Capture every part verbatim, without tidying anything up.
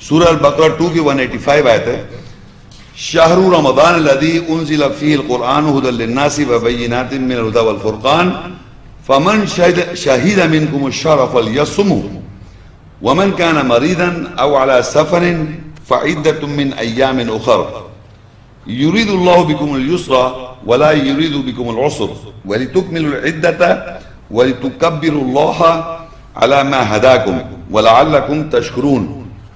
سورہ البقرہ ٹو کی ون ایٹی فائیو آیت ہے، شہر رمضان الذی انزل فیہ القرآن ھدی للناس وبینات من الھدی والفرقان فمن شہد منکم الشہر فلیصمہ ومن کان مریضا او علی سفر فعدۃ من ایام اخر یرید اللہ بکم اليسر ولا یرید بکم العسر ولتکملوا العدۃ ولتکبروا اللہ علی ما ہداکم ولعلکم تشکرون۔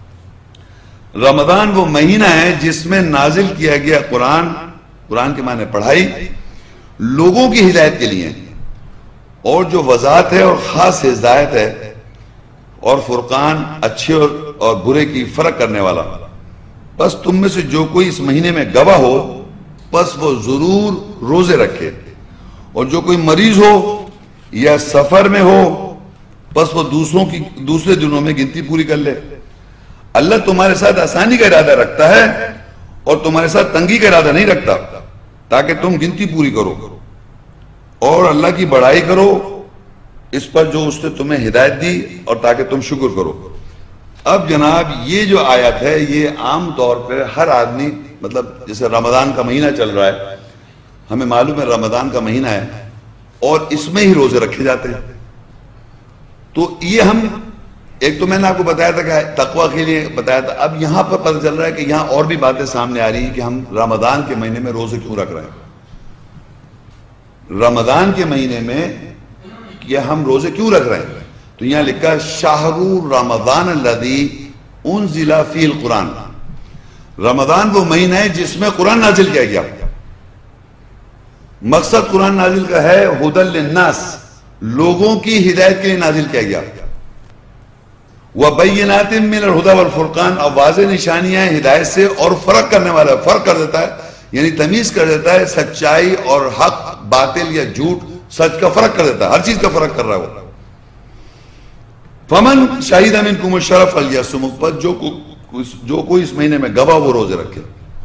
رمضان وہ مہینہ ہے جس میں نازل کیا گیا قرآن، قرآن کے معنی پڑھائی، لوگوں کی ہدایت کے لیے، اور جو وضاحت ہے اور خاص ہدایت ہے، اور فرقان اچھے اور برے کی فرق کرنے والا۔ بس تم میں سے جو کوئی اس مہینے میں گواہ ہو بس وہ ضرور روزے رکھے، اور جو کوئی مریض ہو یا سفر میں ہو بس وہ دوسروں کی دوسرے دنوں میں گنتی پوری کر لے۔ اللہ تمہارے ساتھ آسانی کا ارادہ رکھتا ہے اور تمہارے ساتھ تنگی کا ارادہ نہیں رکھتا، تاکہ تم گنتی پوری کرو اور اللہ کی بڑائی کرو اس پر جو اس نے تمہیں ہدایت دی، اور تاکہ تم شکر کرو۔ اب جناب یہ جو آیت ہے یہ عام طور پہ ہر آدمی، مطلب جیسے رمضان کا مہینہ چل رہا ہے، ہمیں معلوم ہے رمضان کا مہینہ ہے اور اس میں ہی روزے رکھے جاتے ہیں، تو یہ ہم ایک تو میں نے آپ کو بتایا تھا کہ تقوی کے لیے بتایا تھا، اب یہاں پر پتہ چل رہا ہے کہ یہاں اور بھی باتیں سامنے آ رہی ہیں کہ ہم رمضان کے مہینے میں روزے کیوں رکھ رہے ہیں، رمضان کے مہینے میں کہ ہم روزے کیوں رکھ رہے ہیں۔ تو یہاں لکھا شہر رمضان الذی انزل فیہ القرآن، رمضان وہ مہینہ ہے جس میں قرآن نازل کیا گیا۔ مقصد قرآن نازل کا ہے ھدی للناس، لوگوں کی ہدایت کے لیے نازل کیا گیا، وبینات من الھدی والفرقان، اور واضح نشانیاں ہیں ہدایت سے اور فرق کرنے والا، فرق کر دیتا ہے یعنی تمیز کر دیتا ہے، سچائی اور حق، باطل یا جھوٹ، سچ کا فرق کر دیتا ہے، ہر چیز کا فرق کر رہا ہے وہ۔ فمن شہد منکم الشہر فلیصمہ، پس جو جو کوئی اس مہینے میں گواہ وہ روزے رکھے۔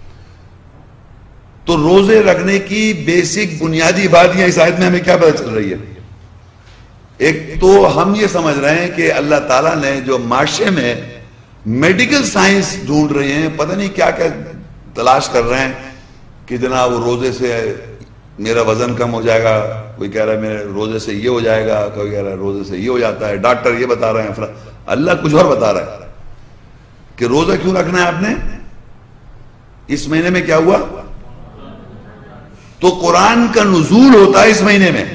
تو روزے رکھنے کی بیسک بنیادی بات یہ اس آیت میں ہمیں کیا پتہ چل رہی ہے؟ ایک تو ہم یہ سمجھ رہے ہیں کہ اللہ تعالیٰ نے جو معاشرے میں میڈیکل سائنس ڈھونڈ رہے ہیں، پتہ نہیں کیا کیا تلاش کر رہے ہیں کہ جناب وہ روزے سے میرا وزن کم ہو جائے گا، کوئی کہہ رہا ہے میرے روزے سے یہ ہو جائے گا، کوئی کہہ رہا ہے روزے سے یہ ہو جاتا ہے، ڈاکٹر یہ بتا رہے ہیں، اللہ کچھ اور بتا رہا ہے کہ روزہ کیوں رکھنا ہے آپ نے، اس مہینے میں کیا ہوا؟ تو قرآن کا نزول ہوتا ہے اس مہینے میں،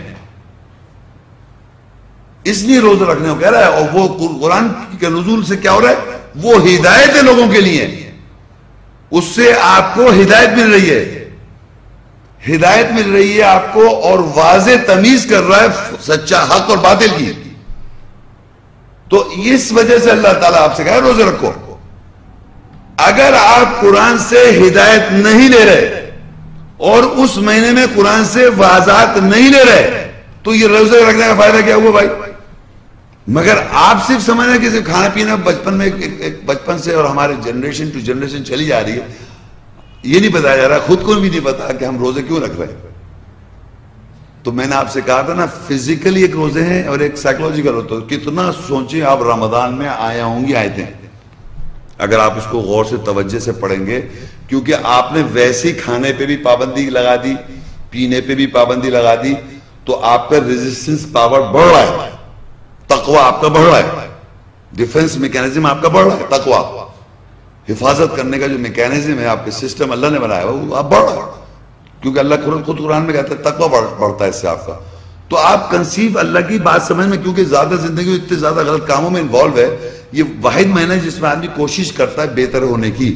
اس لیے روزہ رکھنے کو کہہ رہا ہے، اور وہ قرآن کے نزول سے کیا ہو رہا ہے؟ وہ ہدایت ہے لوگوں کے لیے، اس سے آپ کو ہدایت مل رہی ہے، ہدایت مل رہی ہے آپ کو، اور واضح تمیز کر رہا ہے سچا حق اور باطل کی۔ تو اس وجہ سے اللہ تعالیٰ آپ سے کہا ہے روزے رکھو۔ اگر آپ قرآن سے ہدایت نہیں لے رہے اور اس مہینے میں قرآن سے واضحات نہیں لے رہے تو یہ روزے رکھنے کا فائدہ کیا ہوا بھائی؟ مگر آپ صرف سمجھ رہے ہیں کہ صرف کھانا پینا بچپن میں ایک بچپن سے اور ہمارے جنریشن ٹو جنریشن چلی جا رہی ہے، یہ نہیں بتایا جا رہا، خود کو بھی نہیں پتا کہ ہم روزے کیوں رکھ رہے ہیں۔ تو میں نے آپ سے کہا تھا نا، فزیکلی ایک روزے ہیں اور ایک سائیکولوجیکل ہوتا ہے۔ کتنا سوچیں آپ رمضان میں آیا ہوں گی آیتیں، اگر آپ اس کو غور سے توجہ سے پڑھیں گے، کیونکہ آپ نے ویسے ہی کھانے پہ بھی پابندی لگا دی، پینے پہ بھی پابندی لگا دی، تو آپ کا ریزسٹنس پاور بڑھ رہا ہے، تقوی آپ کا بڑھ رہا ہے، ڈیفنس میکینزم آپ کا بڑھ رہا ہے، تقوی حفاظت کرنے کا جو میکینزم ہے آپ کے سسٹم اللہ نے بنایا وہ آپ بڑھ رہا ہے، کیونکہ اللہ خود قرآن میں کہتا ہے تقوی بڑھتا ہے اس سے آپ کا۔ تو آپ کنسیو اللہ کی بات سمجھ میں، کیونکہ زیادہ زندگی اتنے زیادہ غلط کاموں میں انوالو ہے، یہ واحد مہینہ جس میں آدمی کوشش کرتا ہے بہتر ہونے کی،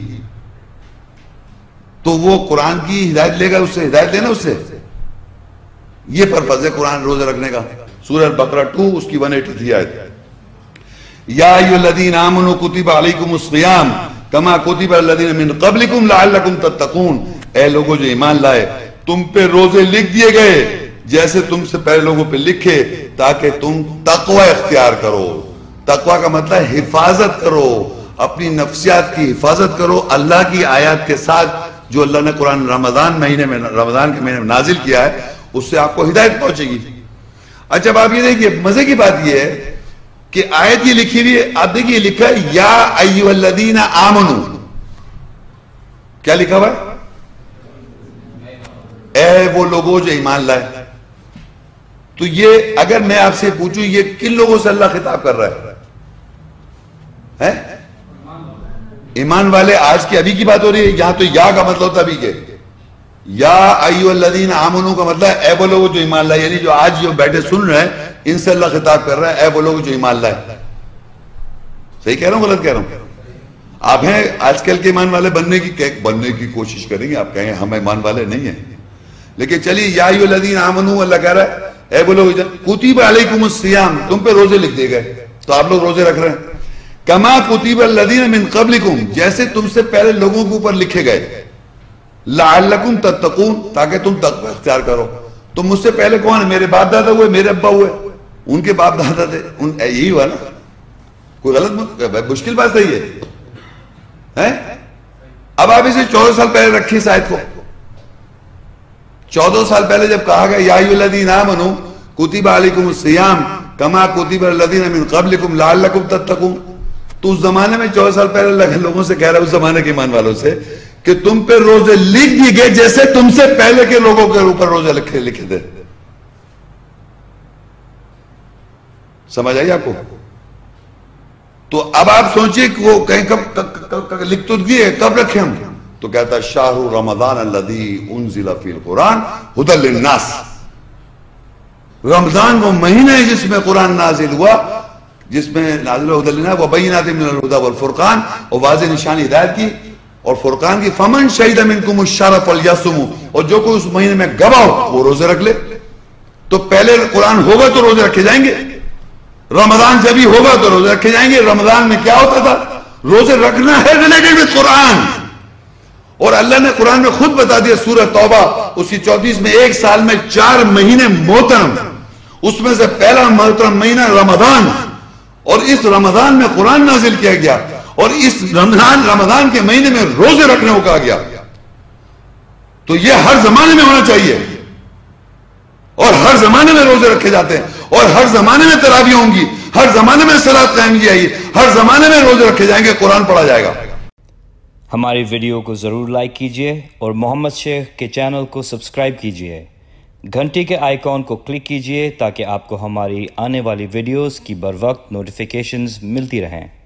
تو وہ قرآن کی ہدایت لے گا، اس سے ہدایت لینا، اس سے یہ پرپز ہے قرآن روزہ رکھنے کا۔ سورہ البقرہ ٹو اس کی ون ایٹی تھری آیت، یا ایھا الذین آمنوا کتب علیکم الصیام کما کتب علی الذین من قبلکم لعلکم تتقون، اے لوگوں جو ایمان لائے تم پہ روزے لکھ دیے گئے جیسے تم سے پہلے لوگوں پہ لکھے تاکہ تم تقوی اختیار کرو۔ تقوی کا مطلب ہے حفاظت کرو، اپنی نفسیات کی حفاظت کرو اللہ کی آیات کے ساتھ، جو اللہ نے قرآن رمضان مہینے میں رمضان کے مہینے میں نازل کیا ہے، اس سے آپ کو ہدایت پہنچے گی۔ اچھا اب آپ یہ دیکھیے، مزے کی بات یہ ہے کہ آیت یہ لکھی ہوئی ہے, آپ دیکھیے لکھا ہے یا ایھا الذین آمنو, کیا لکھا ہوا ہے؟ اے وہ لوگوں جو ایمان لائے. تو یہ اگر میں آپ سے پوچھوں یہ کن لوگوں سے اللہ خطاب کر رہا ہے؟ ایمان والے. آج کی ابھی کی بات ہو رہی ہے. یہاں تو یا کا مطلب ہوتا ابھی کے, یا ایھا الذین آمنو کا مطلب ہے اے وہ لوگ جو ایمان لائے, یعنی جو آج جو بیٹھے سن رہے ہیں ان سے اللہ خطاب کر رہا ہے اے وہ لوگ جو ایمان لائے. صحیح کہہ رہا ہوں غلط کہہ رہا ہوں؟ آپ ہیں آج کل کے ایمان والے بننے کی بننے کی کوشش کریں گے, آپ کہیں ہم ایمان والے نہیں ہیں, لیکن چلیے یا ایھا الذین آمنو اللہ کہہ رہا ہے اے وہ لوگ کتب علیکم الصیام, تم پہ روزے لکھ دیے گئے تو آپ لوگ روزے رکھ رہے ہیں. کما کتب الذین من قبلکم, جیسے تم سے پہلے لوگوں کے اوپر لکھے گئے, لعلکم تتقون, تاکہ تم تقوی اختیار کرو. تم مجھ سے پہلے کون ہے؟ میرے باپ دادا ہوئے, میرے ابا ہوئے, ان کے باپ دادا تھے, یہی ہوا نا. کوئی غلط مشکل بات صحیح ہے. اب آپ اسے چودہ سال پہلے رکھیے اس آیت کو. چودہ سال پہلے جب کہا گیا یا ایھا الذین آمنو کتب علیکم الصیام کما کتب الذین من قبلکم لعلکم تتقون, تو اس زمانے میں چودہ سال پہلے اللہ لوگوں سے کہہ رہا ہے, اس زمانے کے ایمان والوں سے, کہ تم پہ روزے لکھ دیے گئے جیسے تم سے پہلے کے لوگوں کے اوپر روزے لکھے لکھے تھے. سمجھ آئی آپ کو؟ تو اب آپ سوچئے کہ وہ کہیں کب لکھ تو دیے, کب رکھے ہم؟ تو کہتا ہے شہر رمضان الذی انزل فی القرآن ھدی للناس, رمضان وہ مہینہ ہے جس میں قرآن نازل ہوا, جس میں نازل ہوا ھدی للناس وبینات من الھدی والفرقان, اور واضح نشانی ہدایت کی اور فرقان کی. فمن شہد منکم الشہر فلیصمہ, اور جو کوئی اس مہینے میں گواہ ہو وہ روزے رکھ لے. تو پہلے قرآن ہوگا تو روزے رکھے جائیں گے, رمضان جب ہی ہوگا تو روزے رکھے جائیں گے. رمضان میں کیا ہوتا تھا؟ روزے رکھنا ہے ریلیٹڈ وتھ قرآن. اور اللہ نے قرآن میں خود بتا دیا سورہ توبہ اس کی چوتیس میں, ایک سال میں چار مہینے محترم, اس میں سے پہلا محترم مہینہ رمضان, اور اس رمضان میں قرآن نازل کیا گیا, اور اس رمضان رمضان کے مہینے میں روزے رکھنے کو کہا گیا. تو یہ ہر زمانے میں ہونا چاہیے, اور ہر زمانے میں روزے رکھے جاتے ہیں, اور ہر زمانے میں تراویح ہوں گی, ہر زمانے میں صلاۃ قائم کی جائے گی, ہر زمانے میں روزے رکھے جائیں گے, قرآن پڑھا جائے گا. ہماری ویڈیو کو ضرور لائک کیجئے اور محمد شیخ کے چینل کو سبسکرائب کیجئے. گھنٹی کے آئیکن کو کلک کیجئے تاکہ آپ کو ہماری آنے والی ویڈیوز کی بر وقت نوٹیفیکیشنز ملتی رہیں.